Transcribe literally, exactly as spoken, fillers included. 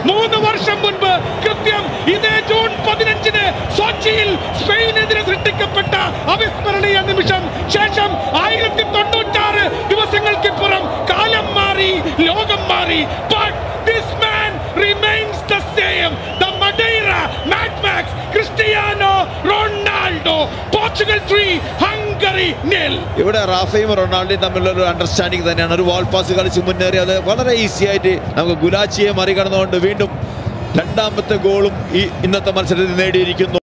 മൂന്ന് വർഷം മുൻപ് കൃത്യം ഇതേ ജൂൺ പതിനഞ്ചിന് സോച്ചിയിൽ സ്പെയിനെതിരെ സൃഷ്ടിക്കപ്പെട്ട അവിസ്മരണീയ നിമിഷം. ശേഷം ആയിരത്തി തൊണ്ണൂറ്റാറ് ദിവസങ്ങൾക്കിപ്പുറം കാലം മാറി, ലോകം മാറി. But this man remains the same. The Madeira Mad Max Cristiano Ronaldo. Portugal three, Hungary nil. ഇവിടെ റാഫയും റൊണാൾഡോയും തമ്മിലുള്ള ഒരു അണ്ടർസ്റ്റാൻഡിംഗ് തന്നെയാണ്. ഒരു വാൾ പാസ് കളിച്ച് മുന്നേറി അത് വളരെ ഈസി ആയിട്ട് നമുക്ക് ഗുലാച്ചിയെ മറികടന്നുകൊണ്ട് വീണ്ടും രണ്ടാമത്തെ ഗോളും ഈ ഇന്നത്തെ മത്സരത്തിൽ നേടിയിരിക്കുന്നു.